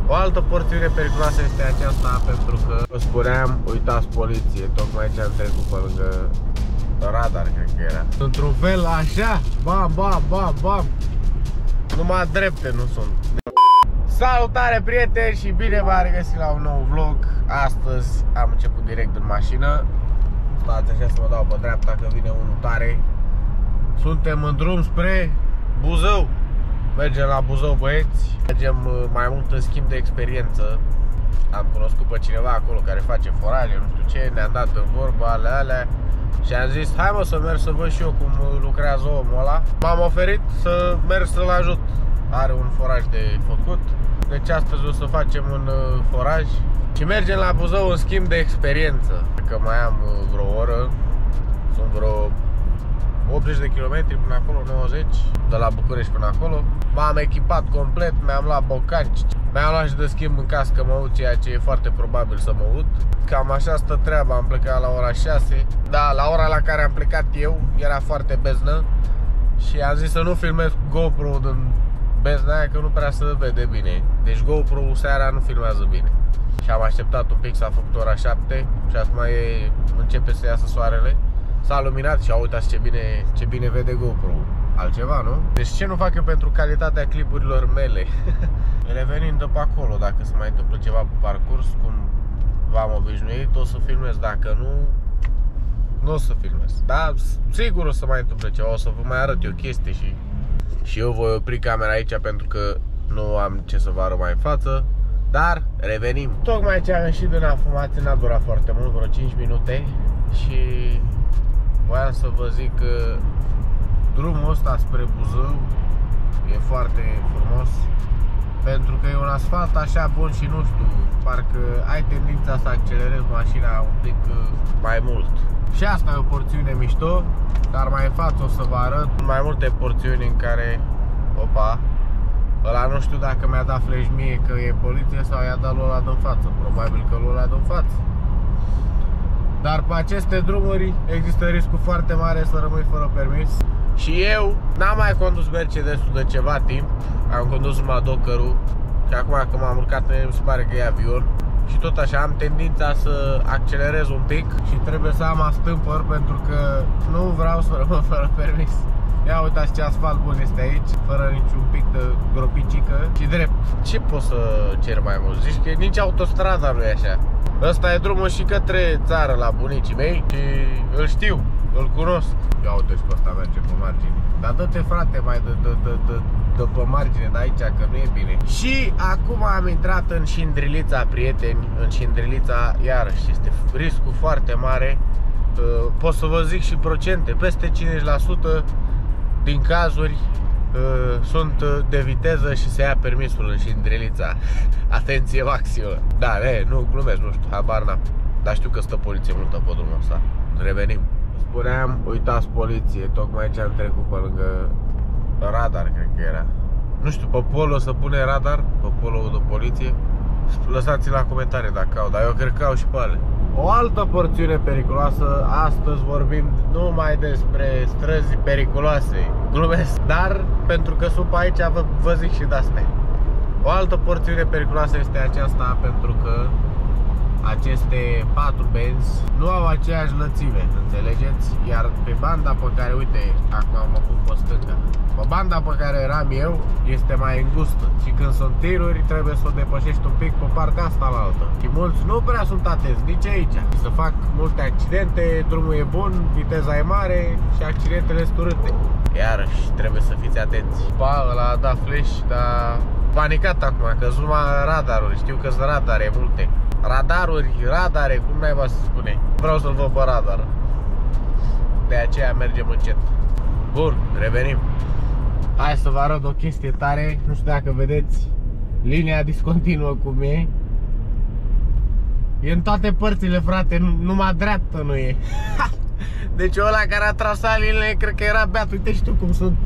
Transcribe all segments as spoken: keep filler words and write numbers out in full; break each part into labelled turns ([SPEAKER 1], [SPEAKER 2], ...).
[SPEAKER 1] O altă porțiune periculoasă este aceasta, pentru că vă spuneam, uitați poliție, tocmai ce am trecut pe lângă radar, cred că era. Într-un fel așa, bam, bam, bam, bam. Numai drepte nu sunt. Salutare prieteni și bine v-am regăsit la un nou vlog. Astăzi am început direct în mașină. Stați așa să mă dau pe dreapta că vine unul tare. Suntem în drum spre Buzău. Mergem la Buzău, băieți. Mergem mai mult în schimb de experiență. Am cunoscut pe cineva acolo care face foraje, nu știu ce. Ne-am dat în vorbă, ale alea. Și am zis, hai mă să merg să văd și eu cum lucrează omul ăla. M-am oferit să merg să-l ajut. Are un foraj de făcut. Deci astăzi o să facem un foraj și mergem la Buzău în schimb de experiență. Că mai am vreo oră. Sunt vreo optzeci de kilometri până acolo, nouăzeci, de la București până acolo. M-am echipat complet, mi-am luat bocanci, mi-am luat și de schimb în caz că mă ud, ceea ce e foarte probabil să mă ud. Cam așa stă treaba, am plecat la ora șase. Da, la ora la care am plecat eu era foarte beznă și am zis să nu filmez GoPro din bezna aia, că nu prea se vede bine. Deci GoPro seara nu filmează bine. Și am așteptat un pic, s-a făcut ora șapte și acum e, începe să iasă soarele. S-a luminat și uitați ce bine, ce bine vede GoPro. Altceva, nu? Deci ce nu fac eu pentru calitatea clipurilor mele? Revenind după acolo, dacă se mai întâmplă ceva pe parcurs, cum v-am obișnuit, o să filmez. Dacă nu, nu o să filmez. Dar sigur o să mai întâmple ceva, o să vă mai arăt eu chestii și Și eu voi opri camera aici pentru că nu am ce să vă arăt mai în față. Dar revenim. Tocmai ce am ieșit din afumație, n-a durat foarte mult, vreo cinci minute. Și voiam să vă zic că drumul ăsta spre Buzău e foarte frumos, pentru că e un asfalt așa bun și nu știu, parcă ai tendința să accelerezi mașina un pic mai mult. Și asta e o porțiune mișto, dar mai în față o să vă arăt mai multe porțiuni în care, opa, ăla nu știu dacă mi-a dat flash mie că e poliție sau i-a dat lui ăla din față, probabil că lui ăla din față. Dar pe aceste drumuri există riscul foarte mare să rămâi fără permis. Și eu n-am mai condus Mercedes-ul de ceva timp. Am condus numai Docker-ul. Și acum că m-am urcat pe el, mi se pare că e avion. Și tot așa am tendința să accelerez un pic și trebuie să am astâmpăr, pentru că nu vreau să rămân fără permis. Ia uitați ce asfalt bun este aici, fără niciun pic de gropicică și drept. Ce poți să cer mai mult? Zici că nici autostrada nu e așa. Ăsta e drumul și către țară la bunicii mei și îl știu, îl cunosc. Ia uite și pe ăsta merge pe margine. Dar dă-te frate mai de, de, de, de, de pe margine de aici, că nu e bine. Și acum am intrat în Șindrilița, prieteni, în Șindrilița, iarăși este riscul foarte mare. Pot să vă zic și procente, peste cincizeci la sută din cazuri uh, sunt de viteză și se ia permisul în Șindrilița. Atenție maximă. Da, ne, nu glumesc, nu știu, habar n-am. Dar știu că stă poliție multă pe drumul ăsta. Revenim. Spuneam, uitați poliție, tocmai ce am trecut pe lângă radar, cred că era. Nu știu, pe polo să pune radar, pe polo de poliție. Lăsați-l la comentarii dacă au, dar eu cred că au și pe ale. O altă porțiune periculoasă, astăzi vorbim numai despre străzi periculoase. Glumesc, dar pentru că sunt pe aici vă, vă zic și de astea. O altă porțiune periculoasă este aceasta, pentru că aceste patru benzi nu au aceeași lățime, înțelegeți? Iar pe banda pe care, uite, acum mă pun pe stânga, pe banda pe care eram eu este mai îngustă și când sunt tiruri trebuie să o depășești un pic pe partea asta la altă. Și mulți nu prea sunt atenți nici aici. Se fac multe accidente, drumul e bun, viteza e mare și accidentele sunt urâte. Iarăși trebuie să fiți atenți. Pa, ăla a dat flash, dar panicat acum, că sunt numai radaruri, știu că sunt radare multe. Radaruri, radare, cum naiba să spune. Vreau să-l văd pe radar. De aceea mergem încet. Bun, revenim. Hai să vă arăt o chestie tare. Nu știu dacă vedeți linia discontinuă cum e. E în toate părțile, frate, numai dreaptă nu e. Deci ăla care a trasat liniile, cred că era beat. Uite și tu cum sunt.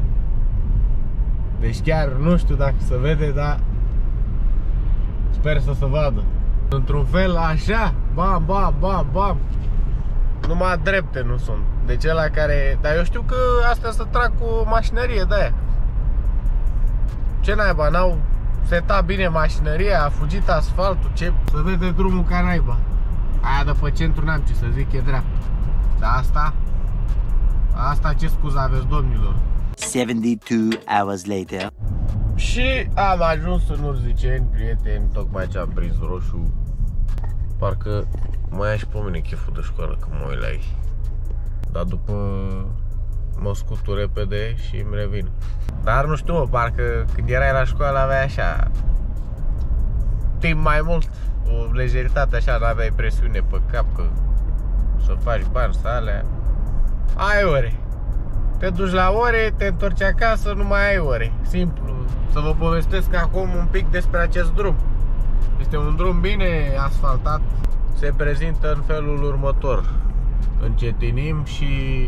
[SPEAKER 1] Deci chiar nu știu dacă se vede, dar sper să se vadă. Într-un fel așa, bam, bam, bam, bam. Numai drepte nu sunt. Deci ăla care... Dar eu știu că astea se trag cu mașinărie de aia. Ce naiba, n-au setat bine mașinăria, a fugit asfaltul, ce... Să vede drumul ca naiba. Aia de pe centru n-am ce să zic, e dreaptă. Dar asta... Asta ce scuză aveți, domnilor?
[SPEAKER 2] seventy-two hours later.
[SPEAKER 1] Și am ajuns în Urziceni, prieteni, tocmai ce am prins roșu. Parcă mai ia și pe mine cheful de școală când mă uit la ei. Dar după mă scutur repede și îmi revin. Dar nu știu, mă, parcă când erai la școală aveai așa timp mai mult, o lejeritate așa, nu aveai presiune pe cap că să faci bani, să alea. Ai ore. Te duci la ore, te întorci acasă, nu mai ai ore. Simplu. Să vă povestesc acum un pic despre acest drum. Este un drum bine asfaltat. Se prezintă în felul următor. Încetinim și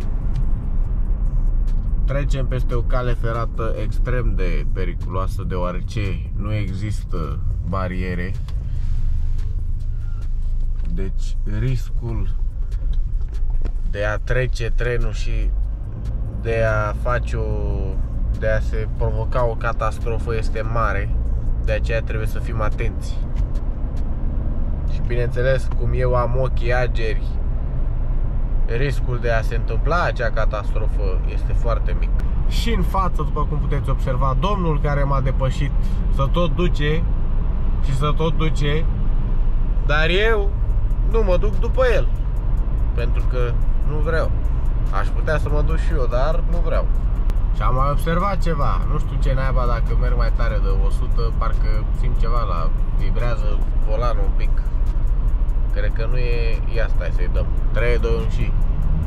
[SPEAKER 1] trecem peste o cale ferată extrem de periculoasă, deoarece nu există bariere. Deci riscul de a trece trenul și de a face o, de a se provoca o catastrofă este mare. De aceea trebuie să fim atenți. Și bineînțeles, cum eu am ochii ageri, riscul de a se întâmpla acea catastrofă este foarte mic. Și în față, după cum puteți observa, domnul care m-a depășit să tot duce și să tot duce, dar eu nu mă duc după el, pentru că nu vreau. Aș putea să mă duc și eu, dar nu vreau. Și am mai observat ceva, nu știu ce naiba, dacă merg mai tare de o sută, parcă simt ceva la vibrează volanul un pic. Cred că nu e, ia stai să-i dăm, trei, doi, unu și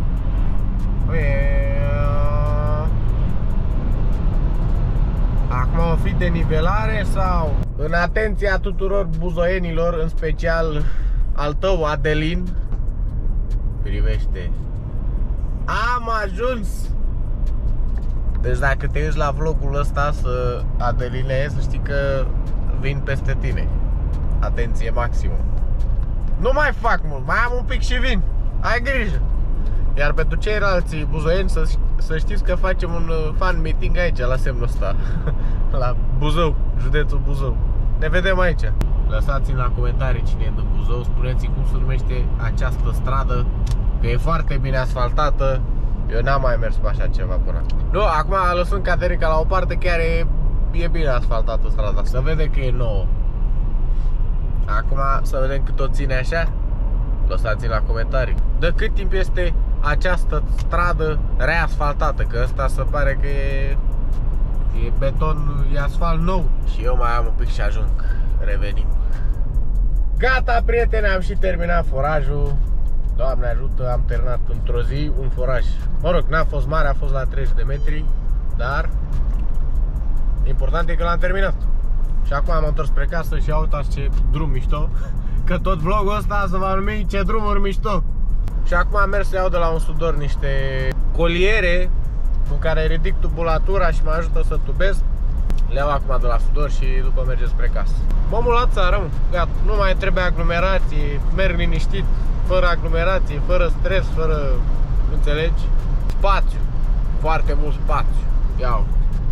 [SPEAKER 1] acum o fi de nivelare sau? În atenția tuturor buzoienilor, în special al tău, Adelin, privește. Am ajuns! Deci dacă te uiți la vlogul ăsta, să Adeline, să știi că vin peste tine. Atenție maximă. Nu mai fac mult, mai am un pic și vin. Ai grijă. Iar pentru ceilalți buzoieni, să, să știți că facem un fan meeting aici, la semnul ăsta. La Buzău, județul Buzău. Ne vedem aici. Lăsați-mi la comentarii cine e din Buzău. Spuneți-mi cum se numește această stradă, că e foarte bine asfaltată. Eu n-am mai mers pe așa ceva până acum. Nu, acum lăsând Caterica la o parte, chiar e, e bine asfaltată strada. Se vede că e nouă. Acum să vedem cât o ține așa. Lăsați-mi la comentarii. De cât timp este această stradă reasfaltată, că ăsta se pare că e, e beton, e asfalt nou. Și eu mai am un pic și ajung. Revenim. Gata, prieteni, am și terminat forajul. Doamne ajută, am terminat într-o zi un foraj. Mă rog, n-a fost mare, a fost la treizeci de metri, dar important e că l-am terminat. Și acum am întors spre casă și uitați ce drum mișto. Că tot vlogul ăsta se va numi ce drumuri mișto. Și acum am mers să iau de la un sudor niște coliere cu care ridic tubulatura și mă ajută să tubez. Le iau acum de la sudor și după mergem spre casă. Omul la țară, mă. Gata, nu mai trebuie aglomerații, merg liniștit, fără aglomerații, fără stres, fără, înțelegi? Spațiu, foarte mult spațiu. Iau.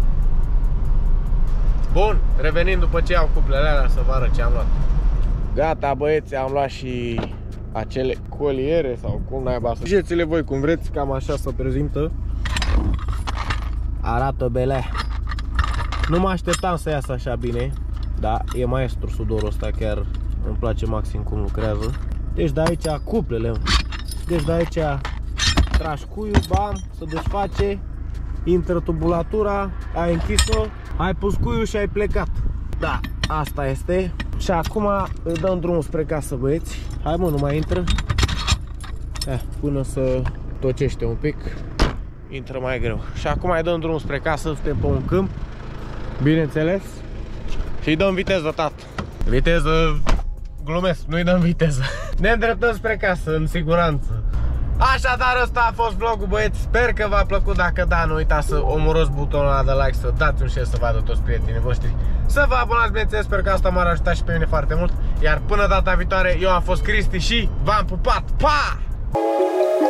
[SPEAKER 1] Bun, revenind după ce iau cuplele alea să vă arăt ce am luat. Gata, băieți, am luat și acele coliere sau cum naiba să ziceți-le voi cum vreți, cam așa se prezintă. Arată belea. Nu mă așteptam să iasă așa bine, dar e maestru sudorul ăsta, chiar îmi place maxim cum lucrează. Deci de aici cuplele, deci de aici tragi cuiul, bam, se desface, intră tubulatura, ai închis-o, ai pus cuiul și ai plecat. Da, asta este. Și acum îi dăm drumul spre casă, băieți. Hai mă, nu mai intră. Eh, până să tocește un pic, intră mai greu. Și acum îi dăm drumul spre casă, suntem pe un câmp, bineînțeles. Și îi dăm viteză, tată. Viteză, glumesc, nu-i dăm viteză. Ne îndreptăm spre casă, în siguranță. Așadar, ăsta a fost vlogul, băieți. Sper că v-a plăcut. Dacă da, nu uitați să omorâți butonul ăla de like, să dați un share, să vadă toți prietenii voștri, să vă abonați, bineînțeles. Sper că asta m-ar ajuta și pe mine foarte mult. Iar până data viitoare, eu am fost Cristi și v-am pupat. Pa!